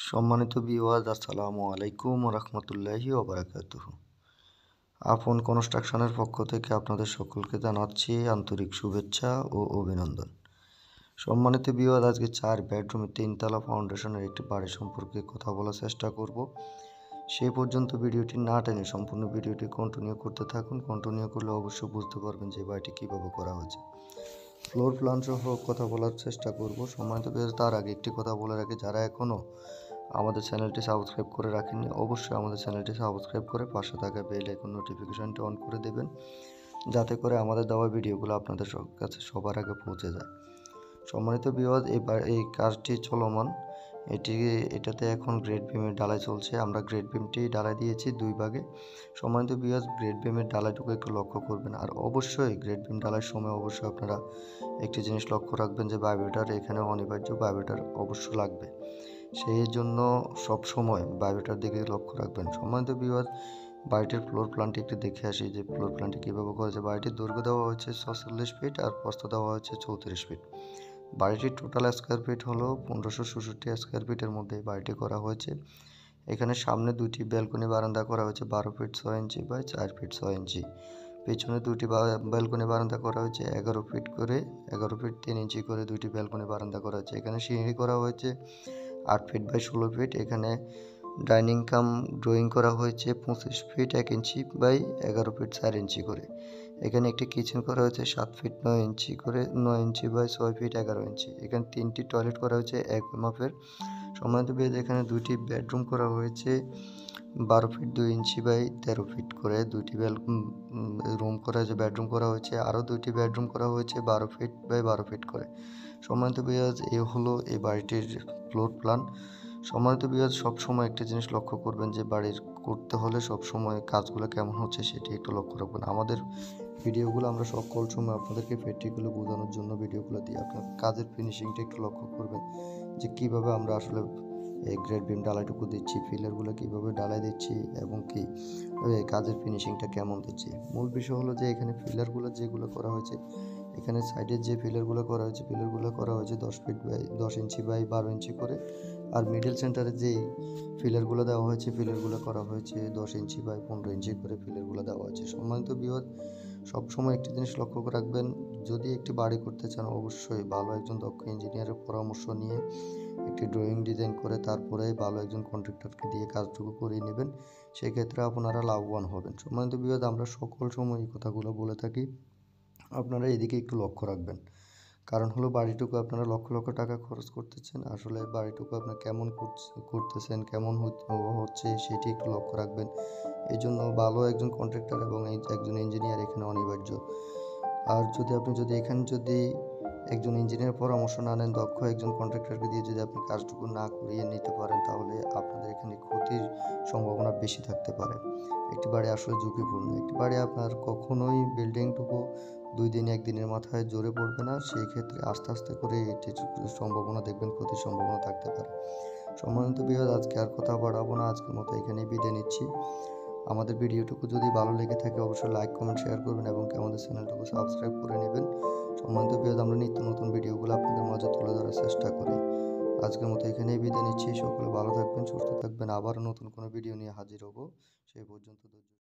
সম্মানিত ভিউয়ার্স, আসসালামু আলাইকুম রহমতুল্লাহি ওবারাকাতুহু। আপন কনস্ট্রাকশনের পক্ষ থেকে আপনাদের সকলকে জানাচ্ছি আন্তরিক শুভেচ্ছা ও অভিনন্দন। সম্মানিত ভিউয়ার্স, আজকে 4 বেডরুমে 3 তলা ফাউন্ডেশনের একটি বাড়ি সম্পর্কে কথা বলার চেষ্টা করব। সেই পর্যন্ত ভিডিওটি না টেনে সম্পূর্ণ ভিডিওটি কন্টিনিউ করতে থাকুন। কন্টিনিউ করলে অবশ্যই বুঝতে পারবেন যে বাড়িটি কীভাবে করা হয়েছে। ফ্লোর প্ল্যান সহ কথা বলার চেষ্টা করব। সম্মানিত ভিউয়ার্স, তার আগে একটি কথা বলে রাখি, যারা এখনও আমাদের চ্যানেলটি সাবস্ক্রাইব করে রাখেননি অবশ্যই আমাদের চ্যানেলটি সাবস্ক্রাইব করে পাশে থাকা বেল আইকন নোটিফিকেশনটি অন করে দেবেন, যাতে করে আমাদের দেওয়া ভিডিওগুলো আপনাদের কাছে সবার আগে পৌঁছে যায়। সম্মানিত ভিউয়ার্স, এই কাজটি চলমান, এটাতে এখন গ্রেড বিমের ঢালাই চলছে। আমরা গ্রেড বিমটি ঢালাই দিয়েছি 2 ভাগে। সম্মানিত ভিউয়ার্স, গ্রেড বিমের ঢালাইটুকু একটু লক্ষ্য করবেন। আর অবশ্যই গ্রেড বিম ঢালাইয়ের সময় অবশ্যই আপনারা একটি জিনিস লক্ষ্য রাখবেন যে ভাইব্রেটর এখানে অনিবার্য, ভাইব্রেটর অবশ্যই লাগবে। সেই জন্য সবসময় ভাইব্রেটর দিকে লক্ষ্য রাখবেন। সম্মানিত ভিউয়ার্স, বাড়িটির ফ্লোর প্ল্যানটি একটু দেখে আসি যে ফ্লোর প্ল্যানটি কীভাবে করেছে। বাড়িটির দৈর্ঘ্য দেওয়া হয়েছে 46 ফিট আর প্রস্থ দেওয়া হয়েছে 34 ফিট। বাড়িটির টোটাল স্কোয়ার ফিট হলো 1566 স্কোয়ার ফিটের মধ্যে বাড়িটি করা হয়েছে। এখানে সামনে 2টি ব্যালকনি বারান্দা করা হয়েছে 12 feet 6 inch by 4 feet 6 inch. পেছনে 2টি ব্যালকনি বারান্দা করা হয়েছে 11 ফিট 3 ইঞ্চি করে 2টি ব্যালকনি বারান্দা করা হয়েছে। এখানে সিঁড়ি করা হয়েছে 8 ফিট বাই 16 ফিট। এখানে ডাইনিং কাম ড্রয়িং করা হয়েছে 25 feet 1 inch by 11 feet 4 inch করে। এখানে একটি কিচেন করা হয়েছে 7 ফিট 9 ইঞ্চি করে 9 ইঞ্চি বাই 6 ফিট 11 ইঞ্চি। এখানে 3টি টয়লেট করা হয়েছে এক মাপের। সম্মানিত ভিউয়ার্স, এখানে 2টি বেডরুম করা হয়েছে 12 ফিট 2 ইঞ্চি বাই 13 ফিট করে। 2টি রুম করা হয়েছে, বেডরুম করা হয়েছে। আরও 2টি বেডরুম করা হয়েছে 12 ফিট বাই 12 ফিট করে। সম্মানিত ভিউয়ার্স, এই হলো এই বাড়িটির ফ্লোর প্ল্যান। সম্মানিত ভিউয়ার্স, সবসময় একটা জিনিস লক্ষ্য করবেন যে বাড়ির করতে হলে সবসময় কাজগুলো কেমন হচ্ছে সেটি একটু লক্ষ্য রাখবেন। আমাদের ভিডিওগুলো আমরা সকল সময় আপনাদেরকে প্র্যাকটিক্যালি বোঝানোর জন্য ভিডিওগুলো দিই। আপনার কাজের ফিনিশিংটা একটু লক্ষ্য করবেন যে কীভাবে আমরা আসলে এই গ্রেড বিম ঢালাইটুকু দিচ্ছি, ফিলারগুলো কীভাবে ঢালাই দিচ্ছি এবং কি কাজের ফিনিশিংটা কেমন দিচ্ছি। মূল বিষয় হলো যে এখানে ফিলারগুলো যেগুলো করা হয়েছে, এখানে সাইডের যে পিলারগুলো করা হয়েছে, পিলারগুলো করা হয়েছে 10 feet by 10 inch by 12 inch করে। আর মিডল সেন্টারে যেই পিলারগুলো দেওয়া হয়েছে, পিলারগুলো করা হয়েছে 10 ইঞ্চি বাই 15 ইঞ্চি করে পিলারগুলো দেওয়া হয়েছে। সম্মানিত ভিউয়ার, সবসময় একটি জিনিস লক্ষ্য রাখবেন, যদি একটি বাড়ি করতে চান অবশ্যই ভালো একজন দক্ষ ইঞ্জিনিয়ারের পরামর্শ নিয়ে একটি ড্রয়িং ডিজাইন করে তারপরে ভালো একজন কন্ট্রাক্টরকে দিয়ে কাজটুকু করিয়ে নেবেন। সেক্ষেত্রে আপনারা লাভবান হবেন। সম্মানিত ভিউয়ার, আমরা সকল সময় এই কথাগুলো বলে থাকি, আপনারা এদিকে একটু লক্ষ্য রাখবেন। কারণ হলো বাড়িটুকু আপনারা লক্ষ লক্ষ টাকা খরচ করতেছেন, আসলে বাড়িটুকু আপনার কেমন করতেছেন, কেমন হচ্ছে সেটি একটু লক্ষ্য রাখবেন। এই জন্য ভালো একজন কন্ট্রাক্টর এবং একজন ইঞ্জিনিয়ার এখানে অনিবার্য। আর যদি এখানে একজন ইঞ্জিনিয়ার পরামর্শ না নেন, দক্ষ একজন কন্ট্রাক্টরকে দিয়ে যদি আপনি কাজটুকু না করিয়ে নিতে পারেন, তাহলে আপনাদের এখানে ক্ষতির সম্ভাবনা বেশি থাকতে পারে। একটি বাড়ি আসলে ঝুঁকিপূর্ণ। একটি বাড়ি আপনার কখনোই বিল্ডিংটুকু 2 দিন 1 দিনের মাথায় জোরে পড়বে না। সেই ক্ষেত্রে আস্তে আস্তে করে এটির সম্ভাবনা দেখবেন, ক্ষতির সম্ভাবনা থাকতে পারে। সম্মানিত ভিউয়ার্স, আজকে আর কথা বাড়াবো না, আজকের মতো এখানেই বিদায় নিচ্ছি। আমাদের ভিডিওটুকু যদি ভালো লেগে থাকে অবশ্যই লাইক কমেন্ট শেয়ার করবেন এবং আমাদের চ্যানেলটুকু সাবস্ক্রাইব করে নেবেন। সম্মানিত ভিউয়ার্স, আমরা নিত্য নতুন ভিডিওগুলো আপনাদের মাঝে তুলে ধরার চেষ্টা করি। আজকের মতো এখানেই বিদায় নিচ্ছি। সকলে ভালো থাকবেন, সুস্থ থাকবেন। আবার নতুন কোনো ভিডিও নিয়ে হাজির হব। সেই পর্যন্ত ধৈর্য